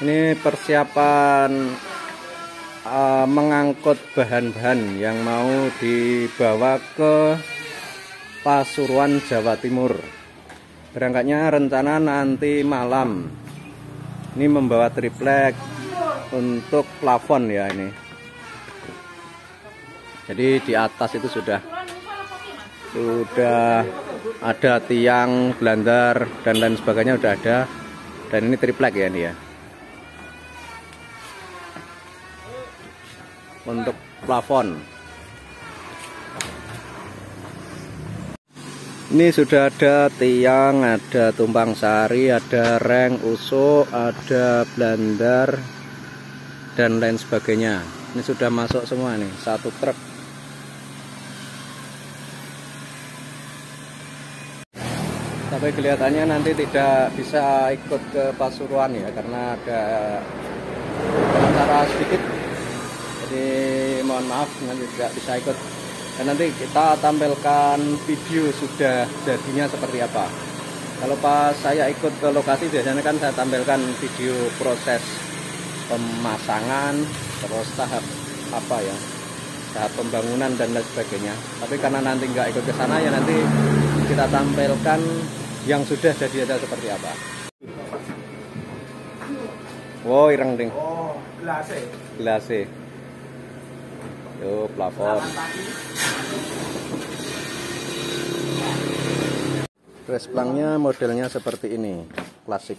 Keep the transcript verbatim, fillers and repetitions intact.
Ini persiapan uh, mengangkut bahan-bahan yang mau dibawa ke Pasuruan, Jawa Timur. Berangkatnya rencana nanti malam. Ini membawa triplek untuk plafon ya ini. Jadi di atas itu sudah sudah ada tiang, belandar dan lain sebagainya udah ada. Dan ini triplek ya ini ya. Untuk plafon. Ini sudah ada tiang, ada tumpang sari, ada reng, usuk, ada belandar dan lain sebagainya. Ini sudah masuk semua nih, satu truk. Tapi kelihatannya nanti tidak bisa ikut ke Pasuruan ya, karena ada acara sedikit. Jadi mohon maaf nanti tidak bisa ikut. Dan nanti kita tampilkan video sudah jadinya seperti apa. Kalau pas saya ikut ke lokasi biasanya kan saya tampilkan video proses pemasangan, terus tahap apa ya, tahap pembangunan dan lain sebagainya. Tapi karena nanti nggak ikut ke sana ya, nanti kita tampilkan yang sudah jadi ada seperti apa. Wow, ireng ding. Oh, gelas. Gelas. Tuh plafon. Resplangnya modelnya seperti ini, klasik.